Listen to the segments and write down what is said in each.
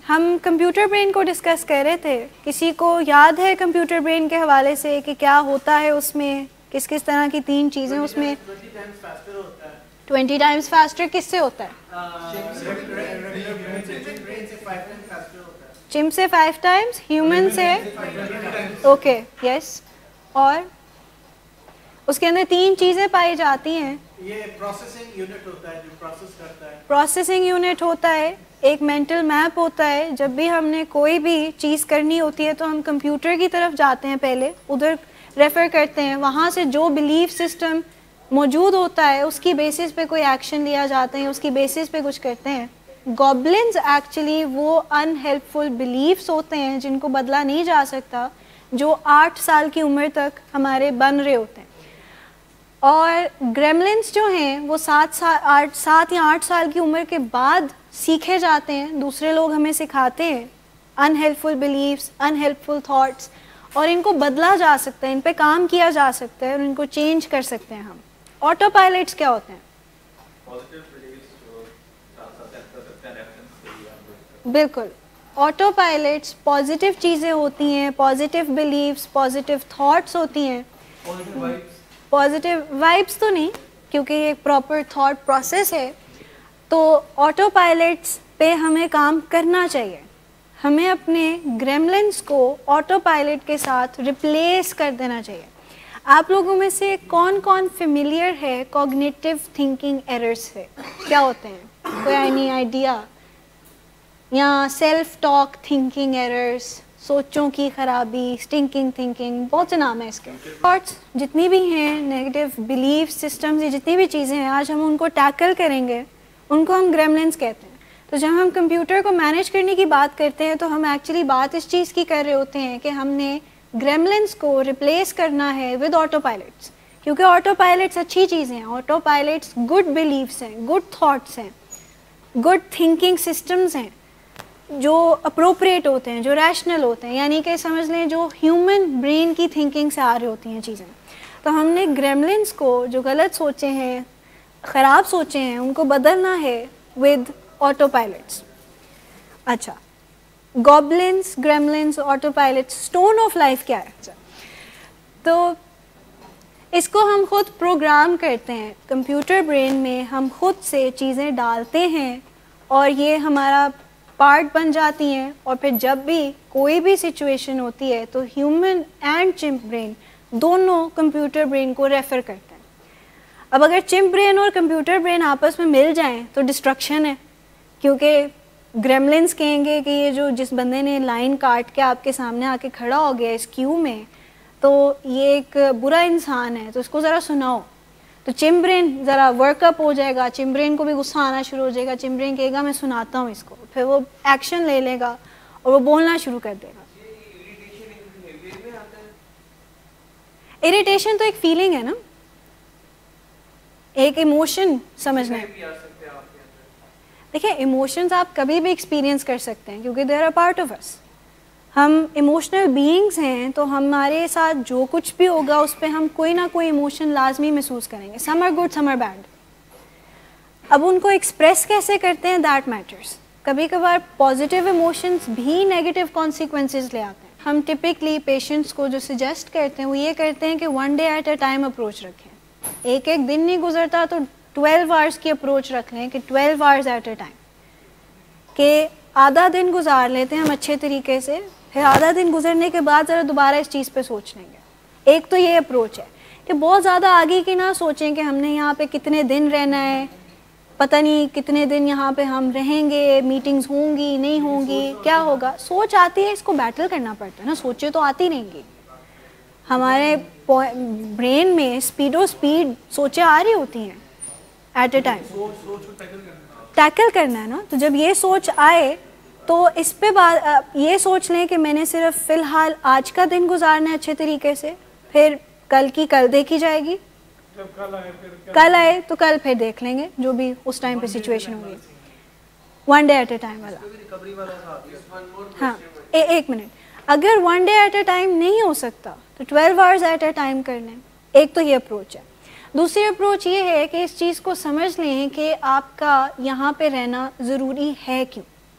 ہم computer brain کو discuss کر رہے تھے. کسی کو یاد ہے کمپیوٹر برین کے حوالے سے کہ کیا ہوتا ہے اس میں, کس کس طرح کی 3 چیزیں اس میں؟ 20 ٹائمز فاسٹر کس سے ہوتا ہے؟ چمپ سے 5 ٹائمز, ہیومن سے اوکے یس. اور اس کے اندر 3 چیزیں پائی جاتی ہیں. یہ پروسیسنگ یونٹ ہوتا ہے جو پروسیس کرتا ہے. پروسیسنگ یونٹ ہوتا ہے, ایک مینٹل میپ ہوتا ہے. جب بھی ہم نے کوئی بھی چیز کرنی ہوتی ہے تو ہم کمپیوٹر کی طرف جاتے ہیں, پہلے ادھر ریفر کرتے ہیں, وہاں سے جو بلیف سسٹم موجود ہوتا ہے اس کی بیسس پہ کوئی ایکشن لیا جاتا ہے, اس کی بیسس پہ کچھ کرتے ہیں. گوبلنز ایکچولی وہ ان ہیلپ فل بلیفس ہوتے ہیں جن کو بدلا نہیں جا سکتا, جو 8 سال کی عمر تک ہمارے بن رہے ہوتے ہیں. اور گریملنس جو ہیں وہ 7 یا 8 سال کی عمر کے بعد سیکھے جاتے ہیں, دوسرے لوگ ہمیں سکھاتے ہیں unhelpful beliefs, unhelpful thoughts, اور ان کو بدلا جا سکتا ہے, ان پہ کام کیا جا سکتا ہے اور ان کو چینج کر سکتے ہیں ہم. آٹو پائلٹس کیا ہوتے ہیں؟ بالکل, آٹو پائلٹس پازیٹیو چیزیں ہوتی ہیں, پازیٹیو بلیفس, پازیٹیو تھاٹس ہوتی ہیں. پازیٹیو وائبس تو نہیں, کیونکہ یہ ایک پراپر تھاٹ پروسیس ہے. تو آٹو پائلٹس پہ ہمیں کام کرنا چاہیے. ہمیں اپنے گریملنس کو آٹو پائلٹ کے ساتھ ریپلیس کر دینا چاہیے. آپ لوگوں میں سے کون کون فیملیئر ہے کوگنیٹیو تھنکنگ ایررز سے؟ کیا ہوتے ہیں, کوئی اینی آئیڈیا؟ یا سیلف ٹاک تھنکنگ ایررز, سوچوں کی خرابی, اسٹنکنگ تھنکنگ, بہت سے نام ہیں اس کے. تھاٹس جتنی بھی ہیں, نیگیٹو بلیف سسٹمز, یہ جتنی بھی چیزیں ہیں, آج ہم ان کو ٹیکل کریں گے. ان کو ہم گریملنس کہتے ہیں. تو جب ہم کمپیوٹر کو مینیج کرنے کی بات کرتے ہیں تو ہم ایکچولی بات اس چیز کی کر رہے ہوتے ہیں کہ ہم نے گریملنس کو ریپلیس کرنا ہے ود آٹو پائلٹس. کیونکہ آٹو پائلٹس اچھی چیزیں ہیں, آٹو پائلٹس گڈ بلیفس ہیں, گڈ تھاٹس ہیں, گڈ تھنکنگ سسٹمز ہیں جو اپروپریٹ ہوتے ہیں, جو ریشنل ہوتے ہیں, یعنی کہ سمجھ لیں جو ہیومن برین کی تھنکنگ سے آ رہی ہوتی ہیں چیزیں. تو ہم نے گریملنس کو, جو غلط سوچے ہیں, خراب سوچے ہیں, ان کو بدلنا ہے ود آٹو پائلٹس. اچھا, goblins, gremlins, autopilots, stone of life کیا ہے؟ تو اس کو ہم خود پروگرام کرتے ہیں کمپیوٹر برین میں, ہم خود سے چیزیں ڈالتے ہیں اور یہ ہمارا پارٹ بن جاتی ہیں. اور پھر جب بھی کوئی بھی سچویشن ہوتی ہے تو ہیومن اینڈ چمپ برین دونوں کمپیوٹر برین کو ریفر کرتے ہیں. اب اگر چمپ برین اور کمپیوٹر برین آپس میں مل جائیں تو ڈسٹرکشن ہے, کیونکہ گریملنس کہیں گے کہ یہ جو جس بندے نے لائن کاٹ کے آپ کے سامنے آ کے کھڑا ہو گیا اس کیو میں, تو یہ ایک برا انسان ہے, تو اس کو ذرا سناؤ. تو چمپ برین ذرا ورک اپ ہو جائے گا, چمپ برین کو بھی غصہ آنا شروع ہو جائے گا, چمپ برین کہے گا میں سناتا ہوں اس کو, پھر وہ ایکشن لے لے گا اور وہ بولنا شروع کر دے گا. اریٹیشن تو ایک فیلنگ ہے نا, ایک ایموشن سمجھنا ہے. دیکھیں ایموشنز آپ کبھی بھی ایکسپیرینس کر سکتے ہیں کیونکہ they are a part of us. ہم ایموشنل بینگز ہیں, تو ہمارے ساتھ جو کچھ بھی ہوگا اس پہ ہم کوئی نہ کوئی ایموشن لازمی محسوس کریں گے. Some are good, some are bad. اب ان کو ایکسپریس کیسے کرتے ہیں دیٹ میٹرس. کبھی کبھار پازیٹیو ایموشنز بھی نیگیٹو کانسیکوینسز لے آتے ہیں. ہم ٹپکلی پیشنٹس کو جو سجیسٹ کرتے ہیں وہ یہ کرتے ہیں کہ 1 day at a time approach رکھیں. ایک دن نہیں گزرتا تو 12 hours کی اپروچ رکھ لیں کہ 12 hours at a time, کہ آدھا دن گزار لیتے ہیں ہم اچھے طریقے سے, پھر آدھا دن گزرنے کے بعد ذرا دوبارہ اس چیز پہ سوچ لیں گے. ایک تو یہ اپروچ ہے کہ بہت زیادہ آگے کی نہ سوچیں کہ ہم نے یہاں پہ کتنے دن رہنا ہے, پتہ نہیں کتنے دن یہاں پہ ہم رہیں گے, میٹنگز ہوں گی نہیں ہوں گی, کیا ہوگا. سوچ آتی ہے, اس کو بیٹل کرنا پڑتا ہے نا, سوچے تو آتی نہیں گی. ہمارے برین میں اسپیڈ سوچیں آ رہی ہوتی ہیں ایٹ اے ٹائم, ٹیکل کرنا ہے نا. تو جب یہ سوچ آئے تو اس پہ یہ سوچ لیں کہ میں نے صرف فی الحال آج کا دن گزارنا ہے اچھے طریقے سے, پھر کل کی کل دیکھی جائے گی, کل آئے تو کل پھر دیکھ لیں گے جو بھی اس ٹائم پہ سچویشن ہوگی. 1 day at a time والا. ہاں ایک منٹ, اگر 1 day at a time نہیں ہو سکتا تو 12 hours at a time کر لیں. ایک تو یہ اپروچ ہے. دوسری اپروچ یہ ہے کہ اس چیز کو سمجھ لیں کہ آپ کا یہاں پہ رہنا ضروری ہے کیوں.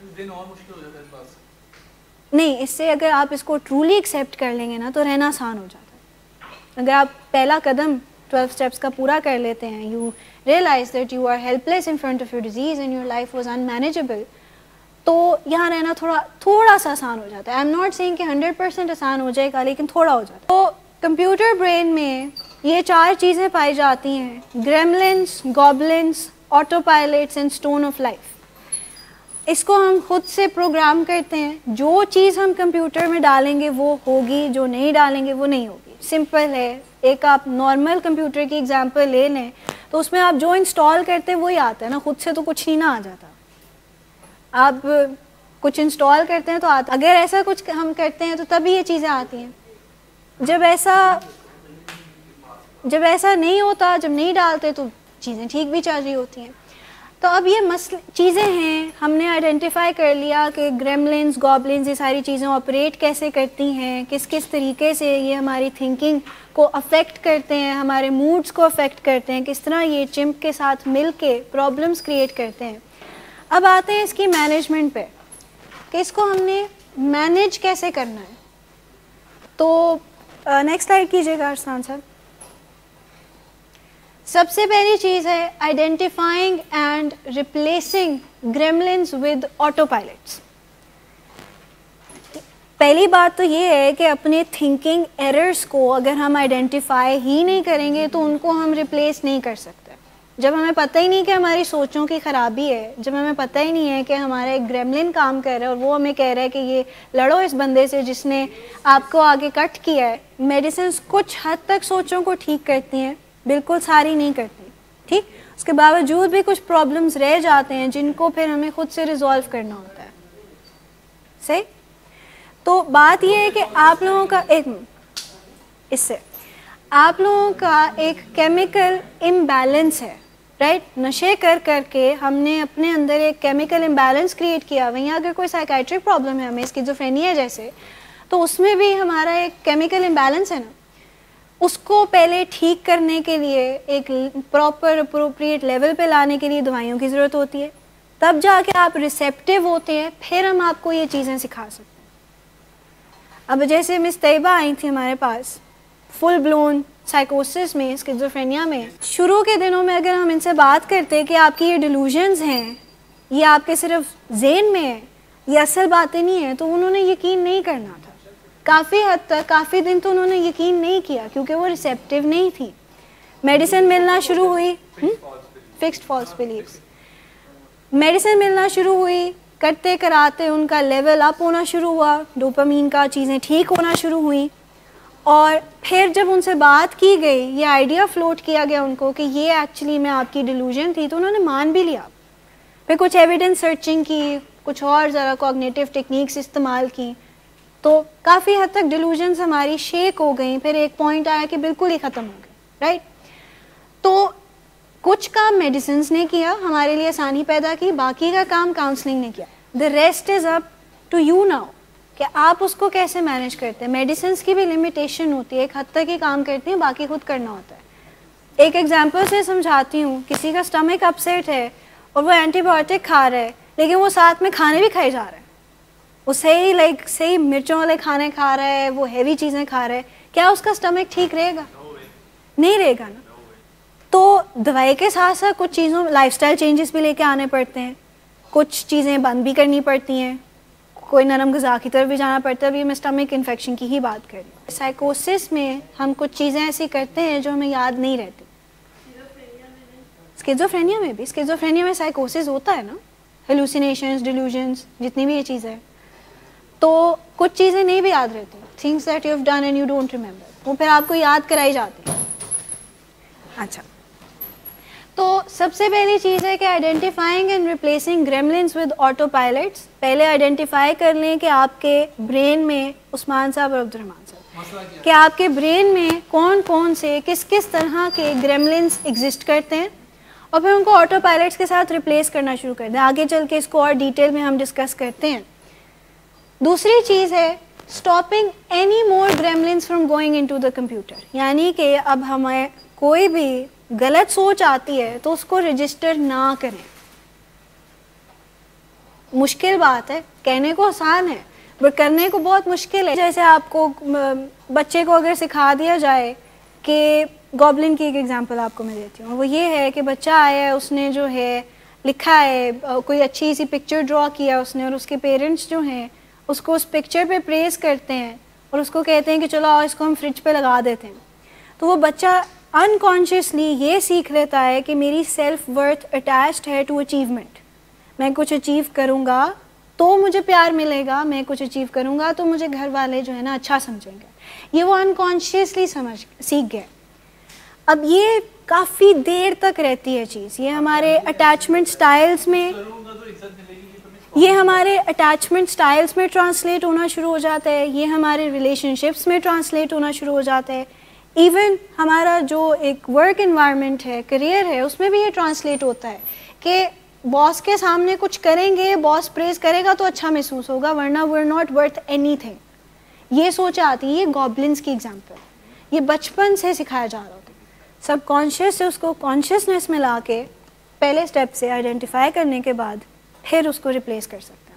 دن اور مشکل ہو جاتا ہے اس بات سے. نہیں, اس سے اگر آپ اس کو ٹرولی ایکسیپٹ کر لیں گے نا تو رہنا آسان ہو جاتا ہے. اگر آپ پہلا قدم 12 اسٹیپس کا پورا کر لیتے ہیں, you realise that you are helpless in front of your disease and your life was unmanageable, تو یہاں رہنا تھوڑا سا آسان ہو جاتا ہے. آئی ایم ناٹ سیئنگ کہ 100% آسان ہو جائے گا, لیکن تھوڑا ہو جاتا ہے. تو کمپیوٹر برین میں یہ 4 چیزیں پائی جاتی ہیں: gremlins, goblins, autopilots and stone of life. اس کو ہم خود سے پروگرام کرتے ہیں. جو چیز ہم کمپیوٹر میں ڈالیں گے وہ ہوگی, جو نہیں ڈالیں گے وہ نہیں ہوگی. سمپل ہے. ایک آپ نارمل کمپیوٹر کی ایگزامپل لے لیں تو اس میں آپ جو انسٹال کرتے ہیں وہی آتا ہے نا, خود سے تو کچھ نہیں نہ آ جاتا. آپ کچھ انسٹال کرتے ہیں تو آتا. اگر ایسا کچھ ہم کرتے ہیں تو تبھی یہ چیزیں آتی ہیں. جب ایسا نہیں ہوتا, جب نہیں ڈالتے تو چیزیں ٹھیک بھی چل رہی ہوتی ہیں. تو اب یہ چیزیں ہیں, ہم نے آئیڈینٹیفائی کر لیا کہ گریملنس, گوبلنس, یہ ساری چیزیں آپریٹ کیسے کرتی ہیں, کس طریقے سے یہ ہماری تھنکنگ کو افیکٹ کرتے ہیں, ہمارے موڈس کو افیکٹ کرتے ہیں, کس طرح یہ چمپ کے ساتھ مل کے پرابلمس کریٹ کرتے ہیں. اب آتے ہیں اس کی مینجمنٹ پہ کہ اس کو ہم نے مینیج کیسے کرنا ہے. تو نیکسٹ سلائڈ کیجیے گا ارسلان صاحب. سب سے پہلی چیز ہے identifying and replacing gremlins with autopilots. پہلی بات تو یہ ہے کہ اپنے تھنکنگ ایررز کو اگر ہم آئیڈینٹیفائی ہی نہیں کریں گے تو ان کو ہم ریپلیس نہیں کر سکتے. جب ہمیں پتہ ہی نہیں کہ ہماری سوچوں کی خرابی ہے, جب ہمیں پتہ ہی نہیں ہے کہ ہمارا ایک گریملن کام کر رہا ہے اور وہ ہمیں کہہ رہا ہے کہ یہ لڑو اس بندے سے جس نے آپ کو آگے کٹ کیا ہے. میڈیسنس کچھ حد تک سوچوں کو ٹھیک کرتی ہیں, بالکل ساری نہیں کرتی, ٹھیک. اس کے باوجود بھی کچھ پرابلمس رہ جاتے ہیں جن کو پھر ہمیں خود سے ریزالو کرنا ہوتا ہے. صحیح. تو بات یہ ہے کہ آپ لوگوں کا ایک کیمیکل امبیلنس ہے, رائٹ. نشے کر کے ہم نے اپنے اندر ایک کیمیکل امبیلنس کریٹ کیا. وہیں اگر کوئی سائیکائٹرک پرابلم ہے, ہمیں اسکیزوفرینیا جیسے, تو اس میں بھی ہمارا ایک کیمیکل امبیلنس ہے نا. اس کو پہلے ٹھیک کرنے کے لیے, ایک پراپر اپروپریٹ لیول پہ لانے کے لیے دوائیوں کی ضرورت ہوتی ہے. تب جا کے آپ ریسیپٹیو ہوتے ہیں, پھر ہم آپ کو یہ چیزیں سکھا سکتے ہیں. اب جیسے مس طیبہ آئی تھی ہمارے پاس فل بلون سائیکوسس میں, اسکیزوفرینیا میں. شروع کے دنوں میں اگر ہم ان سے بات کرتے کہ آپ کی یہ ڈیلوژنز ہیں, یہ آپ کے صرف ذہن میں ہیں, یہ اصل باتیں نہیں ہیں, تو انہوں نے یقین نہیں کرنا تھا. کافی حد تک, کافی دن تو انہوں نے یقین نہیں کیا کیونکہ وہ ریسیپٹیو نہیں تھی. میڈیسن ملنا شروع ہوئی, فکسڈ فالس بلیفس. میڈیسن ملنا شروع ہوئی, کرتے کراتے ان کا لیول اپ ہونا شروع ہوا, ڈوپامین کا چیزیں ٹھیک ہونا شروع ہوئیں. اور پھر جب ان سے بات کی گئی, یہ آئیڈیا فلوٹ کیا گیا ان کو کہ یہ ایکچولی میں آپ کی ڈیلوژن تھی, تو انہوں نے مان بھی لیا. پھر کچھ ایویڈنس سرچنگ کی, کچھ اور ذرا کوگنیٹو ٹیکنیکس استعمال کی, تو کافی حد تک ڈیلوژنس ہماری شیک ہو گئیں. پھر ایک پوائنٹ آیا کہ بالکل ہی ختم ہو گئے, رائٹ. تو کچھ کام میڈیسنس نے کیا, ہمارے لیے آسانی پیدا کی, باقی کا کام کاؤنسلنگ نے کیا. The rest is up to you now کہ آپ اس کو کیسے مینیج کرتے ہیں. میڈیسنس کی بھی لمیٹیشن ہوتی ہے, ایک حد تک ہی کام کرتی ہیں, باقی خود کرنا ہوتا ہے. ایک ایگزامپل سے سمجھاتی ہوں. کسی کا اسٹمک اپسیٹ ہے اور وہ اینٹی بایوٹک کھا رہا ہے, لیکن وہ ساتھ میں کھانے بھی کھائی جا رہا ہے. وہ صحیح مرچوں والے کھانے کھا رہا ہے, وہ ہیوی چیزیں کھا رہا ہے. کیا اس کا اسٹمک ٹھیک رہے گا؟ نہیں رہے گا نا. تو دوائی کے ساتھ ساتھ کچھ چیزوں لائف سٹائل چینجز بھی لے کے آنے پڑتے ہیں, کچھ چیزیں بند بھی کرنی پڑتی ہیں, کوئی نرم غذا کی طرف بھی جانا پڑتا ہے. ابھی میں اسٹمک انفیکشن کی ہی بات کر رہی ہوں. سائیکوسس میں ہم کچھ چیزیں ایسی کرتے ہیں جو ہمیں یاد نہیں رہتی. اسکیزوفرینیا میں بھی, اسکیزوفرینیا میں سائیکوسس ہوتا ہے نا, ہیلوسینیشنز, ڈیلوژنز, جتنی بھی یہ چیزیں ہیں. تو کچھ چیزیں نہیں بھی یاد رہتی, things that you have done and you don't remember, وہ پھر آپ کو یاد کرائی جاتی ہے. اچھا, تو سب سے پہلی چیز ہے کہ identifying and replacing gremlins with autopilots. پہلے آئیڈینٹیفائی کر لیں کہ آپ کے برین میں, عثمان صاحب اور عبدالرحمان صاحب, کہ آپ کے برین میں کون کون سے کس طرح کے گریملنس ایگزسٹ کرتے ہیں, اور پھر ان کو آٹو پائلٹس کے ساتھ ریپلیس کرنا شروع کر دیں. آگے چل کے اس کو اور ڈیٹیل میں ہم ڈسکس کرتے ہیں. دوسری چیز ہے stopping any more gremlins from going into the computer. یعنی کہ اب ہمیں کوئی بھی غلط سوچ آتی ہے تو اس کو رجسٹر نہ کریں. مشکل بات ہے, کہنے کو آسان ہے بٹ کرنے کو بہت مشکل ہے. جیسے آپ کو بچے کو اگر سکھا دیا جائے کہ گوبلن کی ایک ایگزامپل آپ کو میں دیتی ہوں, وہ یہ ہے کہ بچہ آیا ہے, اس نے جو ہے لکھا ہے, کوئی اچھی سی پکچر ڈرا کیا اس نے, اور اس کے پیرنٹس جو ہیں اس کو اس پکچر پہ پریز کرتے ہیں اور اس کو کہتے ہیں کہ چلو آؤ اس کو ہم فریج پہ لگا دیتے ہیں. تو وہ بچہ انکانشیسلی یہ سیکھ لیتا ہے کہ میری سیلف ورتھ اٹیچڈ ہے ٹو اچیومنٹ. میں کچھ اچیو کروں گا تو مجھے پیار ملے گا, میں کچھ اچیو کروں گا تو مجھے گھر والے جو ہے نا اچھا سمجھیں گے. یہ وہ انکانشیسلی سیکھ گئے. اب یہ کافی دیر تک رہتی ہے چیز, یہ ہمارے اٹیچمنٹ سٹائلز میں ٹرانسلیٹ ہونا شروع ہو جاتا ہے, یہ ہمارے ریلیشن شپس میں ٹرانسلیٹ ہونا شروع ہو جاتا ہے, ایون ہمارا جو ایک ورک انوائرمنٹ ہے, کریئر ہے, اس میں بھی یہ ٹرانسلیٹ ہوتا ہے کہ باس کے سامنے کچھ کریں گے, باس پریز کرے گا تو اچھا محسوس ہوگا, ورنہ we are not worth anything. یہ سوچ آتی ہے. یہ گوبلنس کی ایگزامپل, یہ بچپن سے سکھایا جا رہا ہوتا ہے. سب کانشیس سے اس کو کانشیسنیس میں لا کے پہلے اسٹیپ سے آئیڈینٹیفائی کرنے کے بعد پھر اس کو ریپلیس کر سکتے ہیں.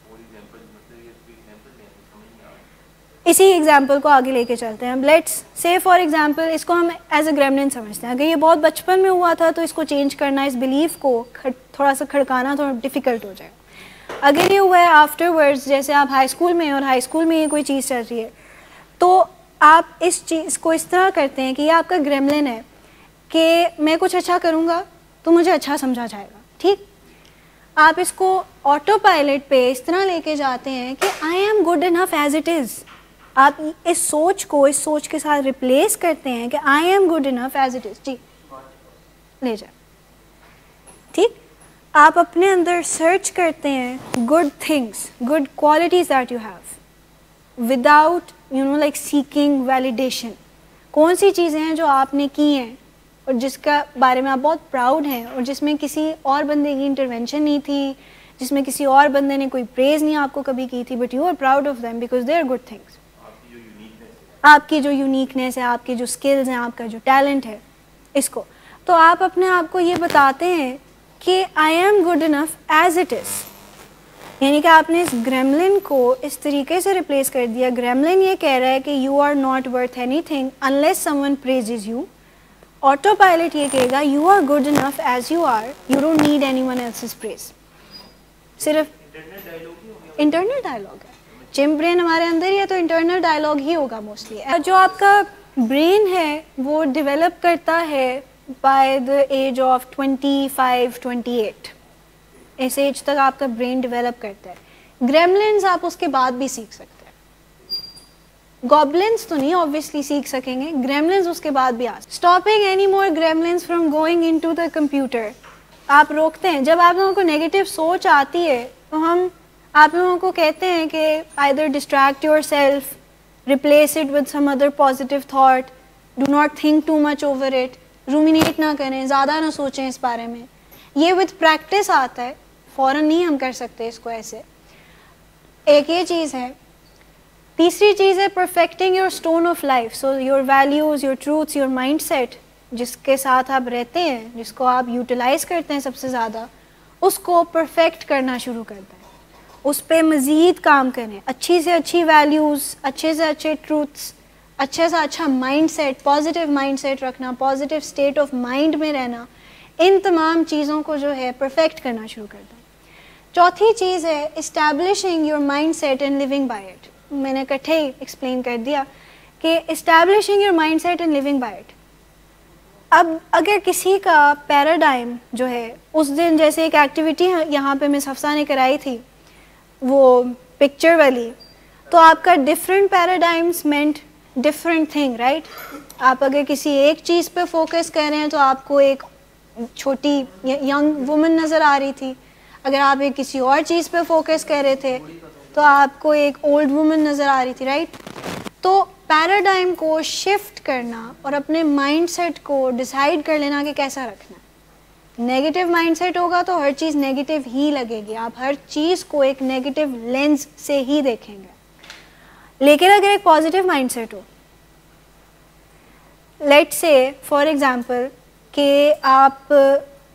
اسی ایگزامپل کو آگے لے کے چلتے ہیں. لیٹس سے فار ایگزامپل اس کو ہم ایز اے گریملن سمجھتے ہیں. اگر یہ بہت بچپن میں ہوا تھا تو اس کو چینج کرنا, اس بلیف کو تھوڑا سا کھڑکانا تھوڑا ڈیفیکلٹ ہو جائے. اگر یہ ہوا ہے آفٹر ورڈز, جیسے آپ ہائی اسکول میں ہیں اور ہائی اسکول میں یہ کوئی چیز چل رہی ہے, تو آپ اس چیز کو اس طرح کرتے ہیں کہ یہ آپ کا گریملن ہے کہ میں کچھ اچھا کروں گا تو مجھے اچھا سمجھا جائے گا. ٹھیک, آپ اس کو آٹو پائلٹ پہ اس طرح لے کے جاتے ہیں کہ I am good enough as it is. آپ اس سوچ کو اس سوچ کے ساتھ ریپلیس کرتے ہیں کہ I am good enough as it is. جی لے جائیں. ٹھیک, آپ اپنے اندر سرچ کرتے ہیں good things, good qualities that you have without like seeking validation. کون سی چیزیں ہیں جو آپ نے کی ہیں اور جس کا بارے میں آپ بہت پراؤڈ ہیں, اور جس میں کسی اور بندے کی انٹرونشن نہیں تھی, جس میں کسی اور بندے نے کوئی پریز نہیں آپ کو کبھی کی تھی, but you are proud of them because they are good things. آپ کی جو یونیکنیس ہے, آپ کی جو اسکلز ہیں, آپ کا جو ٹیلنٹ ہے, اس کو تو آپ اپنے آپ کو یہ بتاتے ہیں کہ I am good enough as it is. یعنی کہ آپ نے اس گریملن کو اس طریقے سے ریپلیس کر دیا. گریملن یہ کہہ رہا ہے کہ you are not worth anything unless someone praises you. Autopilot یہ کہے گا you are good enough as you are, you don't need anyone else's praise. صرف انٹرنل ڈائلاگ ہے. چم برین ہمارے اندر ہی ہے تو انٹرنل ڈائلاگ ہی ہوگا mostly. جو آپ کا برین ہے وہ ڈیولپ کرتا ہے بائی دا ایج آف 25-28. اس ایج تک آپ کا برین ڈیولپ کرتا ہے. گریملنز آپ اس کے بعد بھی سیکھ سکتے ہیں. گوبلنز تو نہیں obviously سیکھ سکیں گے, گریملنز اس کے بعد بھی آ سکتے. Stopping any more gremlins from going into the computer. آپ روکتے ہیں. جب آپ لوگوں کو نیگیٹو سوچ آتی ہے تو ہم آپ لوگوں کو کہتے ہیں کہ either distract yourself, replace it with some other positive thought, do not think too much over it, ruminate نہ کریں, زیادہ نہ سوچیں اس بارے میں. یہ with practice آتا ہے, فوراً نہیں ہم کر سکتے اس کو ایسے. ایک یہ چیز ہے. تیسری چیز ہے perfecting your stone of life. So your values, your truths, your mindset جس کے ساتھ آپ رہتے ہیں, جس کو آپ یوٹیلائز کرتے ہیں سب سے زیادہ, اس کو پرفیکٹ کرنا شروع کر دیں. اس پہ مزید کام کریں. اچھی سے اچھی ویلیوز, اچھے سے اچھے ٹروتھس, اچھے سے اچھا mindset, positive mindset رکھنا, پازیٹیو اسٹیٹ آف مائنڈ میں رہنا, ان تمام چیزوں کو جو ہے پرفیکٹ کرنا شروع کر دیں. چوتھی چیز ہے establishing your mindset and living by it. میں نے اکٹھے ہی ایکسپلین کر دیا کہ establishing your mindset and living by it. اب اگر کسی کا پیراڈائم جو ہے, اس دن جیسے ایک ایکٹیویٹی یہاں پہ مس حفصہ نے کرائی تھی وہ پکچر والی, تو آپ کا different paradigms meant different thing, right. آپ اگر کسی ایک چیز پہ فوکس کر رہے ہیں تو آپ کو ایک چھوٹی ینگ وومن نظر آ رہی تھی. اگر آپ ایک کسی اور چیز پہ فوکس کر رہے تھے تو آپ کو ایک اولڈ وومن نظر آ رہی تھی, رائٹ. تو پیراڈائم کو شفٹ کرنا اور اپنے مائنڈ سیٹ کو ڈیسائیڈ کر لینا کہ کیسا رکھنا ہے. نیگیٹو مائنڈ سیٹ ہوگا تو ہر چیز نیگیٹو ہی لگے گی, آپ ہر چیز کو ایک نیگیٹو لینز سے ہی دیکھیں گے. لیکن اگر ایک پازیٹیو مائنڈ سیٹ ہو, لیٹ سے فار ایگزامپل کہ آپ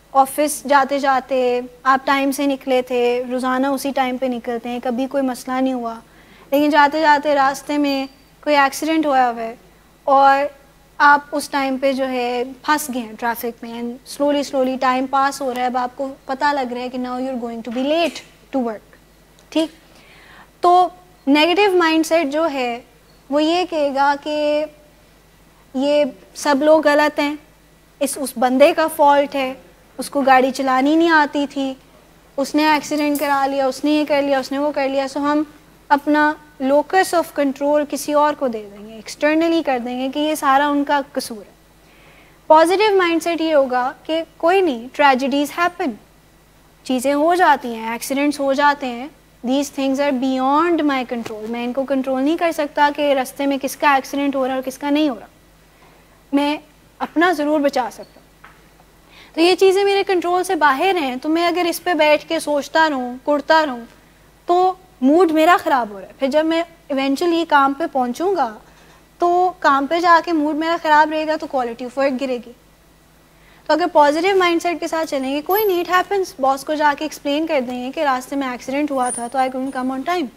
آفس جاتے جاتے آپ ٹائم سے نکلے تھے, روزانہ اسی ٹائم پہ نکلتے ہیں, کبھی کوئی مسئلہ نہیں ہوا, لیکن جاتے جاتے راستے میں کوئی ایکسیڈنٹ ہوا ہے اور آپ اس ٹائم پہ جو ہے پھنس گئے ہیں ٹریفک میں, اینڈ سلولی ٹائم پاس ہو رہا ہے, اب آپ کو پتہ لگ رہا ہے کہ now you are going to be late to work. ٹھیک, تو نیگیٹو مائنڈ سیٹ جو ہے وہ یہ کہے گا کہ یہ سب لوگ غلط ہیں, اس بندے کا فالٹ ہے, اس کو گاڑی چلانی نہیں آتی تھی, اس نے ایکسیڈنٹ کرا لیا, اس نے یہ کر لیا, اس نے وہ کر لیا, سو ہم اپنا لوکس آف کنٹرول کسی اور کو دے دیں گے, ایکسٹرنلی کر دیں گے کہ یہ سارا ان کا قصور ہے. پازیٹیو مائنڈ سیٹ یہ ہوگا کہ کوئی نہیں, ٹریجڈیز ہیپن, چیزیں ہو جاتی ہیں, ایکسیڈنٹس ہو جاتے ہیں, these things are beyond my control, میں ان کو کنٹرول نہیں کر سکتا کہ رستے میں کس کا ایکسیڈنٹ ہو رہا ہے اور کس کا نہیں ہو رہا, میں اپنا ضرور بچا سکتا ہوں. تو یہ چیزیں میرے کنٹرول سے باہر ہیں, تو میں اگر اس پہ بیٹھ کے سوچتا رہوں, کرتا رہوں, تو موڈ میرا خراب ہو رہا ہے. پھر جب میں ایونچولی کام پہ پہنچوں گا تو کام پہ جا کے موڈ میرا خراب رہے گا تو کوالٹی آف ورک گرے گی. تو اگر پازیٹیو مائنڈ سیٹ کے ساتھ چلیں گے, کوئی نہیں, اٹ ہیپنس, باس کو جا کے ایکسپلین کر دیں گے کہ راستے میں ایکسیڈنٹ ہوا تھا تو I couldn't come on time,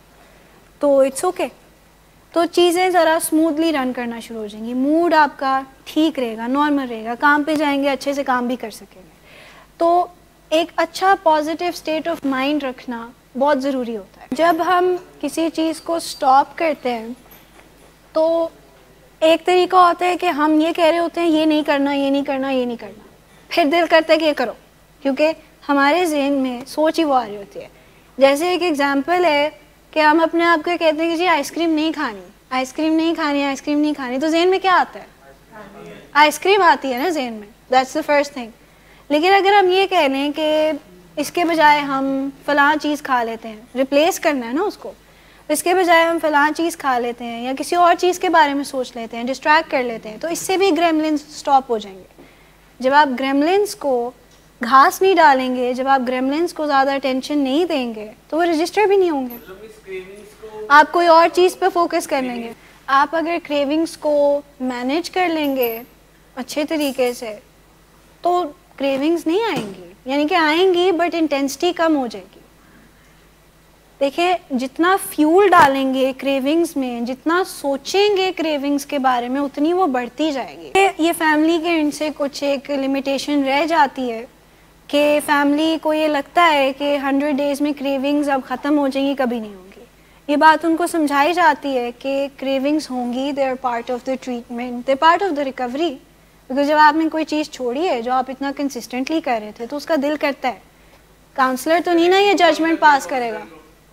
تو اٹس اوکے. تو چیزیں ذرا اسموتھلی رن کرنا شروع ہو جائیں گی, موڈ آپ کا ٹھیک رہے گا, نارمل رہے گا, کام پہ جائیں گے اچھے سے کام بھی کر سکیں گے. تو ایک اچھا پازیٹیو اسٹیٹ آف مائنڈ رکھنا بہت ضروری ہوتا ہے. جب ہم کسی چیز کو اسٹاپ کرتے ہیں تو ایک طریقہ ہوتا ہے کہ ہم یہ کہہ رہے ہوتے ہیں یہ نہیں کرنا, یہ نہیں کرنا, یہ نہیں کرنا, پھر دل کرتا ہے کہ یہ کرو, کیونکہ ہمارے ذہن میں سوچ ہی وہ آ رہی ہوتی ہے. جیسے ایک ایگزامپل ہے کہ ہم اپنے آپ کو کہتے ہیں کہ جی آئس کریم نہیں کھانی, آئس کریم نہیں کھانی, آئس کریم نہیں کھانی, تو ذہن میں کیا آتا ہے؟ آئس کریم آتی ہے نا ذہن میں, دیٹس دا فرسٹ تھنگ. لیکن اگر ہم یہ کہہ لیں کہ اس کے بجائے ہم فلاں چیز کھا لیتے ہیں, ریپلیس کرنا ہے نا اس کو, اس کے بجائے ہم فلاں چیز کھا لیتے ہیں یا کسی اور چیز کے بارے میں سوچ لیتے ہیں, ڈسٹریکٹ کر لیتے ہیں, تو اس سے بھی گریملنس اسٹاپ ہو جائیں گے. جب آپ گریملنس کو گھاس نہیں ڈالیں گے, جب آپ گریملنس کو زیادہ اٹینشن نہیں دیں گے تو وہ رجسٹر بھی نہیں ہوں گے, آپ کوئی اور چیز پہ فوکس کر لیں گے. آپ اگر کریونگس کو مینیج کر لیں گے اچھے طریقے سے تو کریونگس نہیں آئیں گی, یعنی کہ آئیں گی بٹ انٹینسٹی کم ہو جائے گی. دیکھیں, جتنا فیول ڈالیں گے کریونگز میں, جتنا سوچیں گے کریونگز کے بارے میں, اتنی وہ بڑھتی جائے گی. یہ فیملی کے ان سے کچھ ایک لمیٹیشن رہ جاتی ہے کہ فیملی کو یہ لگتا ہے کہ 100 days میں کریونگز اب ختم ہو جائیں گی, کبھی نہیں ہوں گی. یہ بات ان کو سمجھائی جاتی ہے کہ کریونگز ہوں گی, they are part of the treatment, they part of the recovery. Because جب آپ نے کوئی چیز چھوڑی ہے جو آپ اتنا کنسسٹنٹلی کر رہے تھے تو اس کا دل کرتا ہے. کاؤنسلر تو نہیں نا یہ ججمنٹ پاس کرے گا.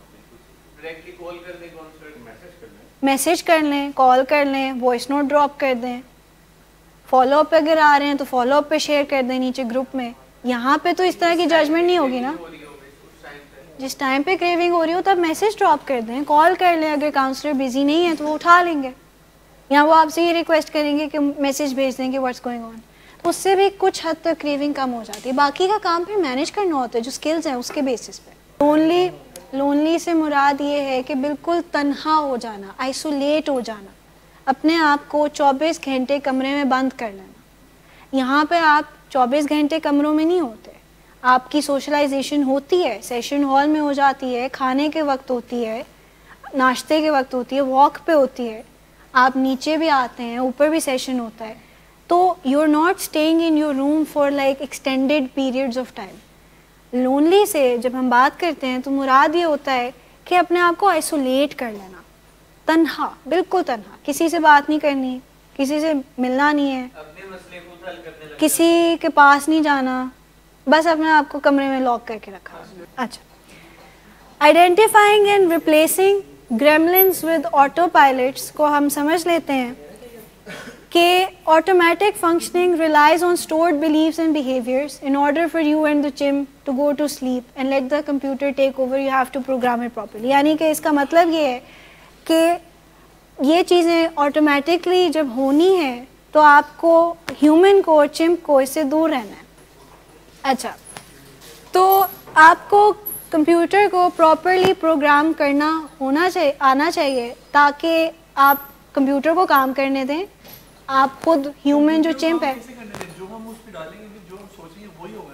میسج کر لیں, کال کر لیں, وائس نوٹ ڈراپ کر دیں, فالو اپ اگر آ رہے ہیں تو فالو اپ پہ شیئر کر دیں نیچے گروپ میں. یہاں پہ تو اس طرح کی ججمنٹ نہیں ہوگی نا. جس ٹائم پہ کریونگ ہو رہی ہو تب میسج ڈراپ کر دیں, کال کر لیں, اگر کاؤنسلر بزی نہیں ہے تو وہ اٹھا لیں گے, یا وہ آپ سے یہ ریکویسٹ کریں گے کہ میسج بھیج دیں کہ واٹس گوئنگ آن. اس سے بھی کچھ حد تک کریونگ کم ہو جاتی ہے. باقی کا کام پھر مینیج کرنا ہوتا ہے, جو اسکلز ہیں اس کے بیسس پہ. لونلی سے مراد یہ ہے کہ بالکل تنہا ہو جانا, آئسولیٹ ہو جانا, اپنے آپ کو 24 گھنٹے کمرے میں بند کر لینا. یہاں پہ آپ 24 گھنٹے کمروں میں نہیں ہوتے, آپ کی سوشلائزیشن ہوتی ہے, سیشن ہال میں ہو جاتی ہے, کھانے کے وقت ہوتی ہے, ناشتے کے وقت ہوتی ہے, واک پہ ہوتی ہے, آپ نیچے بھی آتے ہیں, اوپر بھی سیشن ہوتا ہے. تو you are not staying in your room for like extended periods of time. Lonely سے جب ہم بات کرتے ہیں تو مراد یہ ہوتا ہے کہ اپنے آپ کو آئسولیٹ کر لینا, تنہا, بالکل تنہا, کسی سے بات نہیں کرنی, کسی سے ملنا نہیں ہے, کسی کے پاس نہیں جانا, بس اپنے آپ کو کمرے میں لاک کر کے رکھا. اچھا, identifying and replacing gremlins with autopilots کو ہم سمجھ لیتے ہیں کہ automatic functioning relies on stored beliefs and behaviors. In order for you and the chim to go to sleep and let the computer take over, you have to program it properly. یعنی کہ اس کا مطلب یہ ہے کہ یہ چیزیں automatically جب ہونی ہیں تو آپ کو ہیومن کو اور چمپ کو اس سے دور رہنا ہے. اچھا, تو آپ کو کمپیوٹر کو پراپرلی پروگرام کرنا آنا چاہیے تاکہ آپ کمپیوٹر کو کام کرنے دیں. آپ خود ہیومن جو چمپ ہے, جو ہم اس پہ ڈالیں گے, جو ہم سوچیں گے وہی ہوگا.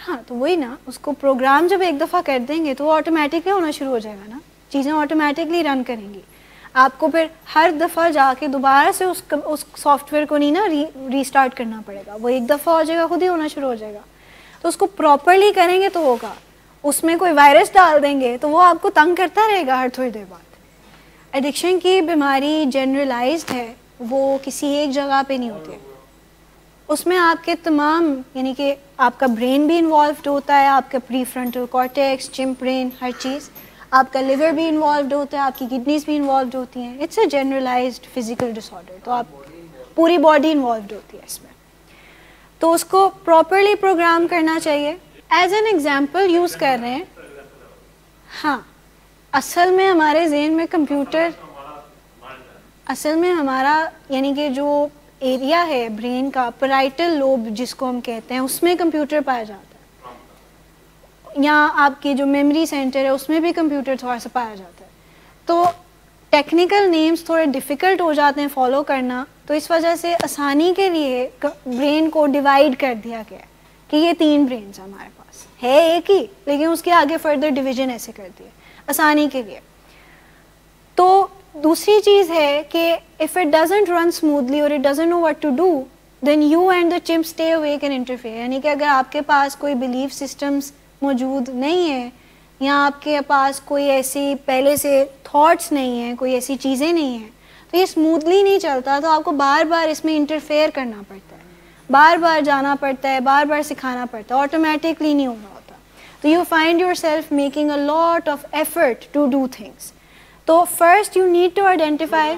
ہاں تو وہی نا, اس کو پروگرام جب ایک دفعہ کر دیں گے تو وہ آٹومیٹکلی ہونا شروع ہو جائے گا نا, چیزیں آٹومیٹکلی رن کریں گی. آپ کو پھر ہر دفعہ جا کے دوبارہ سے اس سافٹ ویئر کو نہیں نا ری اسٹارٹ کرنا پڑے گا, وہ ایک دفعہ ہو جائے گا, خود ہی ہونا شروع ہو جائے گا. تو اس کو پراپرلی کریں گے تو ہوگا. اس میں کوئی وائرس ڈال دیں گے تو وہ آپ کو تنگ کرتا رہے گا ہر تھوڑی دیر بعد. ایڈکشن کی بیماری جنرلائزڈ ہے, وہ کسی ایک جگہ پہ نہیں ہوتی ہے. اس میں آپ کے تمام, یعنی کہ آپ کا برین بھی انوالوڈ ہوتا ہے, آپ کا prefrontal cortex, chimp brain, ہر چیز, آپ کا لیور بھی انوالوڈ ہوتا ہے, آپ کی کڈنیز بھی انوالوڈ ہوتی ہیں. It's a generalised physical disorder, تو آپ پوری باڈی انوالوڈ ہوتی ہے اس میں. تو اس کو پراپرلی پروگرام کرنا چاہیے. ایز این ایگزامپل یوز کر رہے ہیں, ہاں اصل میں ہمارے ذہن میں کمپیوٹر, اصل میں ہمارا یعنی کہ جو ایریا ہے برین کا, پیرائٹل لوب جس کو ہم کہتے ہیں, اس میں کمپیوٹر پایا جاتا ہے, یا آپ کی جو میموری سینٹر ہے اس میں بھی کمپیوٹر تھوڑا سا پایا جاتا ہے. تو ٹیکنیکل نیمز تھوڑے ڈیفیکلٹ ہو جاتے ہیں فالو کرنا, تو اس وجہ سے آسانی کے لیے برین کو ڈیوائڈ کر دیا گیا کہ یہ 3 برینز ہمارے پاس ہے, ایک ہی, لیکن اس کے آگے فردر ڈویژن ایسے کر دیا آسانی کے لیے. تو دوسری چیز ہے کہ if it doesn't run smoothly or it doesn't know what to do, then you and the chimp stay awake and interfere. یعنی کہ اگر آپ کے پاس کوئی بلیف سسٹمز موجود نہیں ہیں, یا آپ کے پاس کوئی ایسی پہلے سے تھاٹس نہیں ہیں, کوئی ایسی چیزیں نہیں ہیں, تو یہ اسموتھلی نہیں چلتا. تو آپ کو بار بار اس میں انٹرفیئر کرنا پڑتا ہے, بار بار جانا پڑتا ہے, بار بار سکھانا پڑتا ہے, آٹومیٹکلی نہیں ہو رہا ہوتا. تو you find yourself making a lot of effort to do things. تو first you need to identify,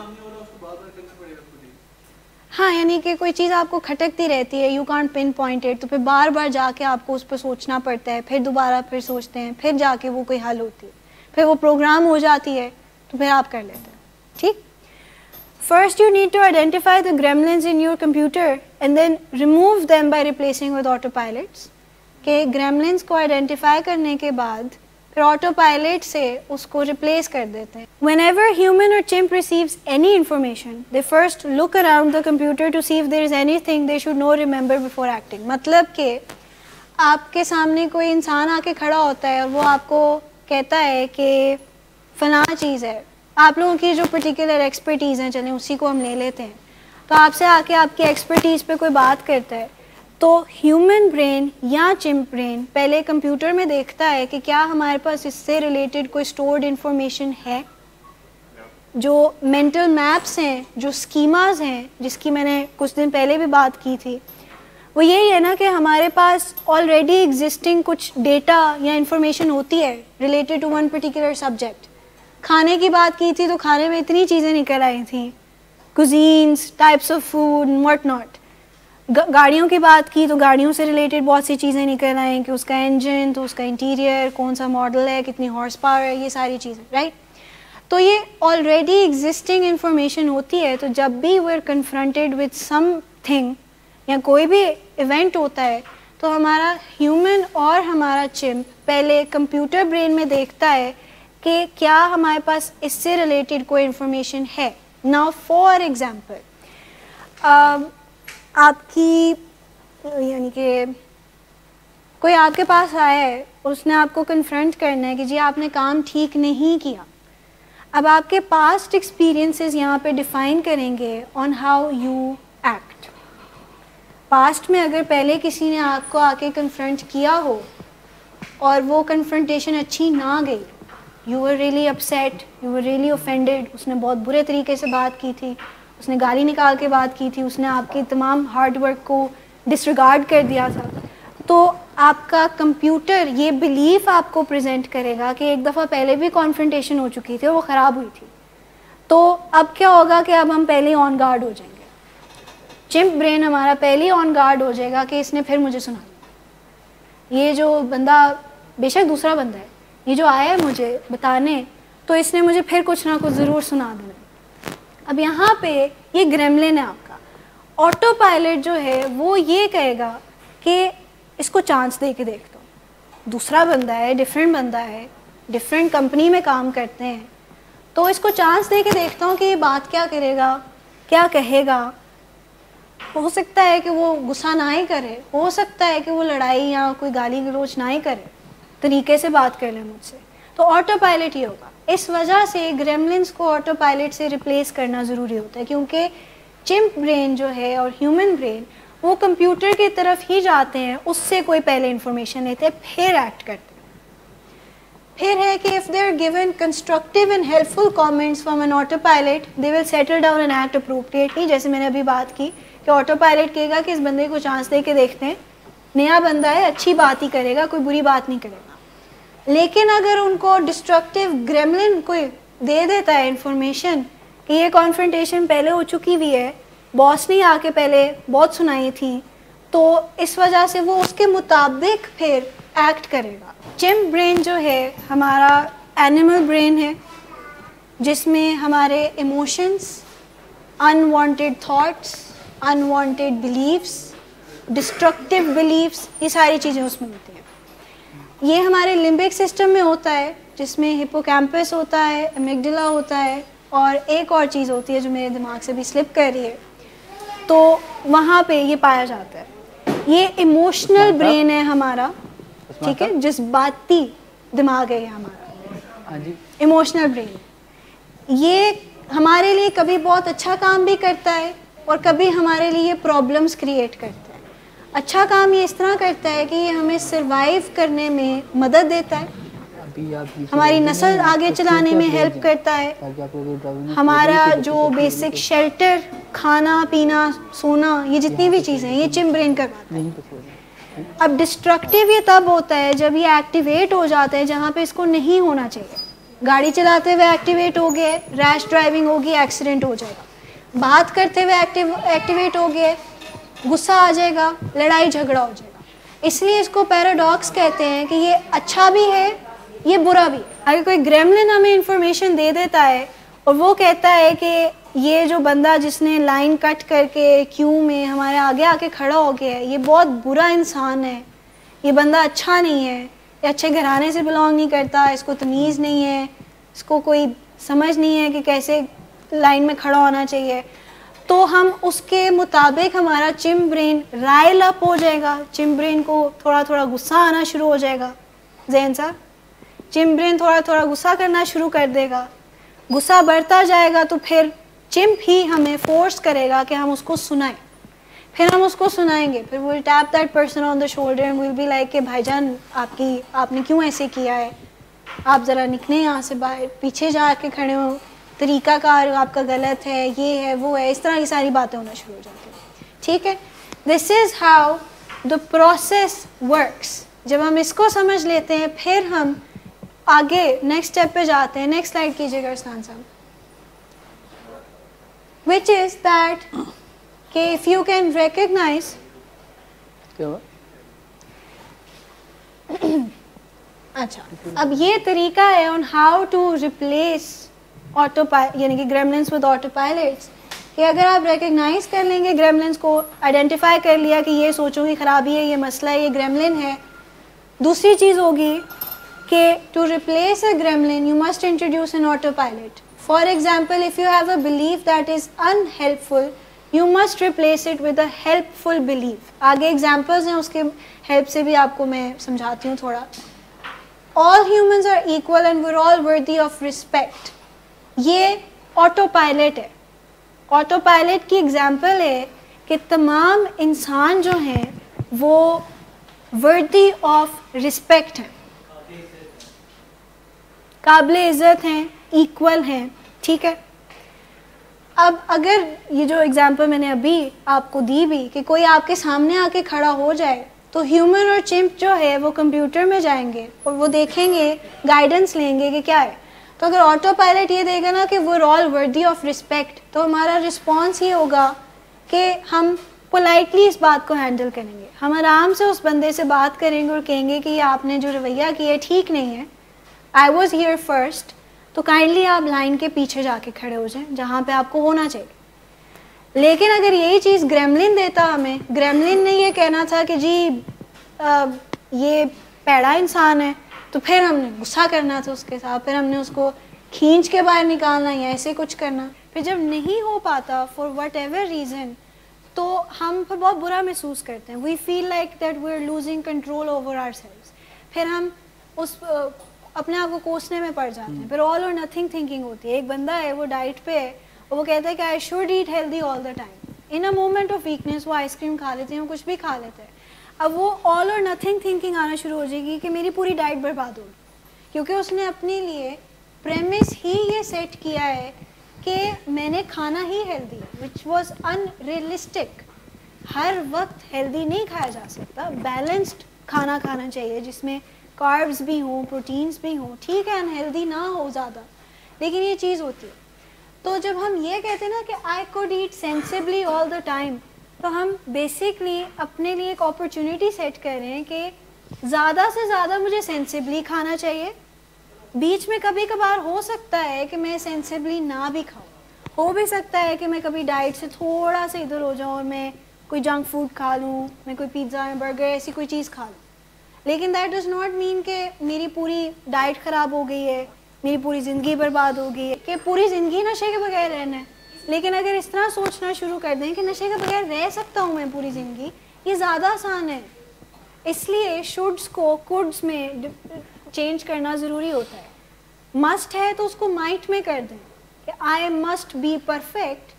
ہاں یعنی کہ کوئی چیز آپ کو کھٹکتی رہتی ہے, you can't pinpoint it, تو پھر بار بار جا کے آپ کو اس پہ سوچنا پڑتا ہے, پھر دوبارہ پھر سوچتے ہیں, پھر جا کے وہ کوئی حل ہوتی ہے, پھر وہ پروگرام ہو جاتی ہے, تو پھر آپ کر لیتے ہیں. ٹھیک, first you need to identify the gremlins in your computer and then remove them by replacing with autopilots. کہ گریملنز کو آئیڈینٹیفائی کرنے کے بعد پھر آٹو پائلٹ سے اس کو ریپلیس کر دیتے ہیں. Whenever human or chimp receives any information, they first look around the computer to see if there is anything they should know remember before acting. مطلب کہ آپ کے سامنے کوئی انسان آ کے کھڑا ہوتا ہے اور وہ آپ کو کہتا ہے کہ فلاں چیز ہے, آپ لوگوں کی جو پرٹیکولر ایکسپرٹیز ہیں, چلیں اسی کو ہم لے لیتے ہیں, تو آپ سے آ کے آپ کی ایکسپرٹیز پہ کوئی بات کرتا ہے, تو ہیومن برین یا چمپ برین پہلے کمپیوٹر میں دیکھتا ہے کہ کیا ہمارے پاس اس سے ریلیٹڈ کوئی اسٹورڈ انفارمیشن ہے. جو مینٹل میپس ہیں, جو اسکیماز ہیں, جس کی میں نے کچھ دن پہلے بھی بات کی تھی, وہ یہی ہے نا کہ ہمارے پاس آلریڈی ایگزسٹنگ کچھ ڈیٹا یا انفارمیشن ہوتی ہے related to one particular subject. کھانے کی بات کی تھی تو کھانے میں اتنی چیزیں نکل آئی تھیں, cuisines, types of food, what not. گاڑیوں کی بات کی تو گاڑیوں سے ریلیٹڈ بہت سی چیزیں نکل آئیں کہ اس کا انجن, تو اس کا انٹیریئر, کون سا ماڈل ہے, کتنی ہارس پاور ہے, یہ ساری چیزیں, رائٹ. تو یہ آلریڈی ایگزسٹنگ انفارمیشن ہوتی ہے. تو جب بھی we are confronted with something یا کوئی بھی ایونٹ ہوتا ہے, تو ہمارا ہیومن اور ہمارا چمپ پہلے کمپیوٹر برین میں دیکھتا ہے کہ کیا ہمارے پاس اس سے ریلیٹڈ کوئی انفارمیشن ہے. ناؤ فار ایگزامپل, آپ کی یعنی کہ کوئی آپ کے پاس آیا ہے, اس نے آپ کو کنفرنٹ کرنا ہے کہ جی آپ نے کام ٹھیک نہیں کیا. اب آپ کے پاسٹ ایکسپیرینسز یہاں پہ ڈیفائن کریں گے on how you act. Past میں اگر پہلے کسی نے آپ کو آ کے کنفرنٹ کیا ہو اور وہ کنفرنٹیشن اچھی نہ گئی, you were really upset, you were really offended, اس نے بہت برے طریقے سے بات کی تھی, اس نے گالی نکال کے بات کی تھی, اس نے آپ کے تمام ہارڈ ورک کو ڈسریگارڈ کر دیا تھا, تو آپ کا کمپیوٹر یہ بلیف آپ کو پریزنٹ کرے گا کہ ایک دفعہ پہلے بھی کانفرنٹیشن ہو چکی تھی اور وہ خراب ہوئی تھی. تو اب کیا ہوگا کہ اب ہم پہلے آن گارڈ ہو جائیں گے. چمپ برین ہمارا پہلے آن گارڈ ہو جائے گا کہ اس نے پھر مجھے سنا, یہ جو بندہ بے شک دوسرا بندہ ہے, یہ جو آیا ہے مجھے بتانے, تو اس نے مجھے پھر کچھ نہ کچھ ضرور سنا دینا. اب یہاں پہ یہ گریملن ہے آپ کا. آٹو پائلٹ جو ہے وہ یہ کہے گا کہ اس کو چانس دے کے دیکھتا ہوں, دوسرا بندہ ہے, ڈفرینٹ بندہ ہے, ڈفرینٹ کمپنی میں کام کرتے ہیں, تو اس کو چانس دے کے دیکھتا ہوں کہ یہ بات کیا کرے گا, کیا کہے گا. ہو سکتا ہے کہ وہ غصہ نہ ہی کرے, ہو سکتا ہے کہ وہ لڑائی یا کوئی گالی گلوچ نہ ہی کرے, طریقے سے بات کر لیں مجھ سے, تو آٹو پائلٹ ہی ہوگا. اس وجہ سے گریملنس کو آٹو پائلٹ سے ریپلیس کرنا ضروری ہوتا ہے, کیونکہ چمپ برین جو ہے اور ہیومن برین وہ کمپیوٹر کی طرف ہی جاتے ہیں, اس سے کوئی پہلے انفارمیشن لیتے ہیں پھر ایکٹ کرتے ہیں. پھر ہے کہ if they are given constructive and helpful comments from an autopilot, they will settle down and act appropriately. جیسے میں نے ابھی بات کی کہ آٹو پائلٹ کہے گا کہ اس بندے کو چانس دے کے دیکھتے ہیں, نیا بندہ ہے, اچھی بات ہی کرے گا, کوئی بری بات نہیں کرے گا. لیکن اگر ان کو ڈسٹرکٹیو گریملن کوئی دے دیتا ہے انفارمیشن کہ یہ کانفرنٹیشن پہلے ہو چکی ہوئی ہے, باس نے آ کے پہلے بہت سنائی تھی, تو اس وجہ سے وہ اس کے مطابق پھر ایکٹ کرے گا. چمپ برین جو ہے ہمارا اینیمل برین ہے, جس میں ہمارے emotions, unwanted thoughts, unwanted beliefs, destructive beliefs, یہ ساری چیزیں اس میں ہوتی ہیں. یہ ہمارے لمبک سسٹم میں ہوتا ہے, جس میں ہپوکیمپس ہوتا ہے, امیگڈلا ہوتا ہے, اور ایک اور چیز ہوتی ہے جو میرے دماغ سے بھی سلپ کر رہی ہے, تو وہاں پہ یہ پایا جاتا ہے. یہ ایموشنل برین ہے ہمارا, ٹھیک ہے, جذباتی دماغ ہے یہ ہمارا ایموشنل برین. یہ ہمارے لیے کبھی بہت اچھا کام بھی کرتا ہے اور کبھی ہمارے لیے پرابلمس کریٹ کرتا ہے. اچھا کام یہ اس طرح کرتا ہے کہ یہ ہمیں سروائیو کرنے میں مدد دیتا ہے, ہماری نسل آگے چلانے میں ہیلپ کرتا ہے, ہمارا جو بیسک شیلٹر, کھانا پینا, سونا, یہ جتنی بھی چیزیں ہیں یہ چمپ برین کرواتا ہے. اب ڈسٹرکٹیو یہ تب ہوتا ہے جب یہ ایکٹیویٹ ہو جاتا ہے جہاں پہ اس کو نہیں ہونا چاہیے. گاڑی چلاتے ہوئے ایکٹیویٹ ہو گئے, ریش ڈرائیونگ ہوگی, ایکسیڈنٹ ہو جائے گا. بات کرتے ہوئے ایکٹیویٹ ہو گئے, غصہ آ جائے گا, لڑائی جھگڑا ہو جائے گا. اس لیے اس کو پیراڈاکس کہتے ہیں کہ یہ اچھا بھی ہے, یہ برا بھی. اگر کوئی گریملن ہمیں انفارمیشن دے دیتا ہے اور وہ کہتا ہے کہ یہ جو بندہ جس نے لائن کٹ کر کے کیوں میں ہمارے آگے آ کے کھڑا ہو گیا ہے, یہ بہت برا انسان ہے, یہ بندہ اچھا نہیں ہے, یہ اچھے گھرانے سے بلانگ نہیں کرتا, اس کو تمیز نہیں ہے, اس کو کوئی سمجھ نہیں ہے کہ کیسے لائن میں کھڑا ہونا چاہیے, تو ہم اس کے مطابق ہمارا چمپ برین رائل اپ ہو جائے گا. چمپ برین کو تھوڑا تھوڑا غصہ آنا شروع ہو جائے گا. ذہن صاحب, چمپ برین تھوڑا تھوڑا غصہ کرنا شروع کر دے گا. غصہ بڑھتا جائے گا تو پھر چمپ ہی ہمیں فورس کرے گا کہ ہم اس کو سنائیں. پھر ہم اس کو سنائیں گے, پھر we'll tap that person on the shoulder and we'll be like کہ بھائی جان آپ نے کیوں ایسے کیا ہے, آپ ذرا نکلیں یہاں سے باہر, پیچھے جا کے کھڑے ہو, طریقہ کار آپ کا غلط ہے, یہ ہے وہ ہے, اس طرح کی ساری باتیں ہونا شروع ہو جاتی ہیں. ٹھیک ہے, this is how the process works. جب ہم اس کو سمجھ لیتے ہیں پھر ہم آگے نیکسٹ اسٹیپ پہ جاتے ہیں. نیکسٹ سلائڈ کیجیے گا ارسلان صاحب. which is that کہ if you can recognize اچھا اب یہ طریقہ ہے on how to replace یعنی کہ gremlins with autopilots, کہ اگر آپ ریکگنائز کر لیں گے gremlins کو, آئیڈینٹیفائی کر لیا کہ یہ سوچوں کی خرابی ہے, یہ مسئلہ ہے, یہ gremlin ہے. دوسری چیز ہوگی کہ to replace a gremlin you must introduce an autopilot. For example, if you have a belief that is unhelpful, you must replace it with a helpful belief. آگے examples ہیں, اس کے help سے بھی آپ کو میں سمجھاتی ہوں تھوڑا. All humans are equal and we're all worthy of respect. یہ آٹو پائلٹ ہے. آٹو پائلٹ کی ایگزامپل ہے کہ تمام انسان جو ہیں وہ worthy of respect ہیں, قابل عزت ہیں, ایکول ہیں. ٹھیک ہے, اب اگر یہ جو ایگزامپل میں نے ابھی آپ کو دی بھی کہ کوئی آپ کے سامنے آ کے کھڑا ہو جائے, تو ہیومن اور چمپ جو ہے وہ کمپیوٹر میں جائیں گے اور وہ دیکھیں گے, گائیڈنس لیں گے کہ کیا ہے. تو اگر آٹو پائلٹ یہ دے گا نا کہ we're all worthy of respect, تو ہمارا رسپانس یہ ہوگا کہ ہم پولائٹلی اس بات کو ہینڈل کریں گے, ہم آرام سے اس بندے سے بات کریں گے اور کہیں گے کہ یہ آپ نے جو رویہ کیا ہے ٹھیک نہیں ہے, I was here first, تو کائنڈلی آپ لائن کے پیچھے جا کے کھڑے ہو جائیں جہاں پہ آپ کو ہونا چاہیے. لیکن اگر یہی چیز گریملن دیتا ہمیں, گریملن نے یہ کہنا تھا کہ جی یہ پیڑا انسان ہے, تو پھر ہم نے غصہ کرنا تھا اس کے ساتھ, پھر ہم نے اس کو کھینچ کے باہر نکالنا یا ایسے کچھ کرنا. پھر جب نہیں ہو پاتا فار وٹ ایور ریزن, تو ہم پھر بہت برا محسوس کرتے ہیں. We feel like that we are losing control over ourselves. پھر ہم اس اپنے آپ کو کوسنے میں پڑ جاتے ہیں. پھر آل اور نتھنگ تھنکنگ ہوتی ہے. ایک بندہ ہے وہ ڈائٹ پہ ہے اور وہ کہتا ہے کہ I should eat healthy all the time. In a moment of weakness وہ آئس کریم کھا لیتے ہیں, وہ کچھ بھی کھا لیتے ہیں. اب وہ آل اور نتھنگ تھنکنگ آنا شروع ہو جائے گی کہ میری پوری ڈائٹ برباد ہوگی, کیونکہ اس نے اپنے لیے پریمس ہی یہ سیٹ کیا ہے کہ میں نے کھانا ہی ہیلدی ہے, وچ واز ان ریئلسٹک. ہر وقت ہیلدی نہیں کھایا جا سکتا, بیلنسڈ کھانا کھانا چاہیے جس میں کاربز بھی ہوں, پروٹینز بھی ہوں. ٹھیک ہے انہیلدی نہ ہو زیادہ, لیکن یہ چیز ہوتی ہے. تو جب ہم یہ کہتے ہیں نا کہ I could eat sensibly all the time, تو ہم بیسکلی اپنے لیے ایک اپرچونیٹی سیٹ کر رہے ہیں کہ زیادہ سے زیادہ مجھے سینسبلی کھانا چاہیے. بیچ میں کبھی کبھار ہو سکتا ہے کہ میں سینسبلی نہ بھی کھاؤں, ہو بھی سکتا ہے کہ میں کبھی ڈائٹ سے تھوڑا سا ادھر ہو جاؤں اور میں کوئی جنک فوڈ کھا لوں, میں کوئی پیزا یا برگر ایسی کوئی چیز کھا لوں. لیکن دیٹ ڈز ناٹ مین کہ میری پوری ڈائٹ خراب ہو گئی ہے, میری پوری زندگی برباد ہو گئی ہے, کہ پوری زندگی نشے کے بغیر رہنا ہے. لیکن اگر اس طرح سوچنا شروع کر دیں کہ نشے کے بغیر رہ سکتا ہوں میں پوری زندگی, یہ زیادہ آسان ہے. اس لیے شوڈس کو کوڈس میں چینج کرنا ضروری ہوتا ہے. مسٹ ہے تو اس کو مائٹ میں کر دیں کہ I must be perfect,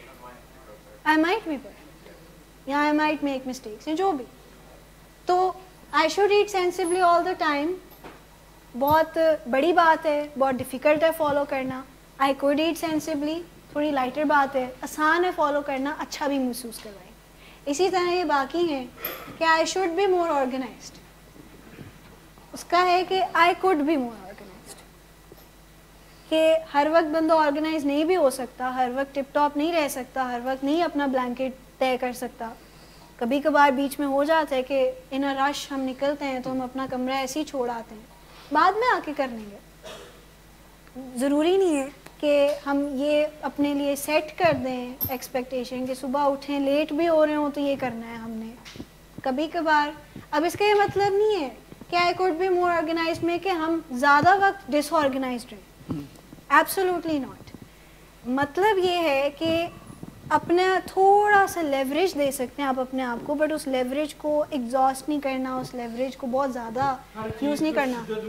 I might be perfect یا آئی مائٹ میک مسٹیکس یا جو بھی. تو I should eat sensibly all the time بہت بڑی بات ہے, بہت ڈیفیکلٹ ہے فالو کرنا. آئی کوڈ ایٹ سینسبلی تھوڑی لائٹر بات ہے, آسان ہے فالو کرنا, اچھا بھی محسوس کروائے. اسی طرح یہ باقی ہیں کہ I should be more organised, اس کا ہے کہ I could be more organised, کہ ہر وقت بندہ آرگنائز نہیں بھی ہو سکتا, ہر وقت ٹپ ٹاپ نہیں رہ سکتا, ہر وقت نہیں اپنا بلینکٹ طے کر سکتا. کبھی کبھار بیچ میں ہو جاتا ہے کہ ان اے رش ہم نکلتے ہیں تو ہم اپنا کمرہ ایسے ہی چھوڑ آتے ہیں, بعد میں آ کے کر لیں گے. ضروری نہیں ہے کہ ہم یہ اپنے لیے سیٹ کر دیں ایکسپیکٹیشن کہ صبح اٹھیں لیٹ بھی ہو رہے ہوں تو یہ کرنا ہے ہم نے. کبھی کبھار, اب اس کا یہ مطلب نہیں ہے کہ I could be more organised میں کہ ہم زیادہ وقت ڈس آرگنائزڈ رہیں, ایبسولوٹلی ناٹ. مطلب یہ ہے کہ اپنا تھوڑا سا لیوریج دے سکتے ہیں آپ اپنے آپ کو, بٹ اس لیوریج کو ایگزاسٹ نہیں کرنا, اس لیوریج کو بہت زیادہ یوز نہیں کرنا.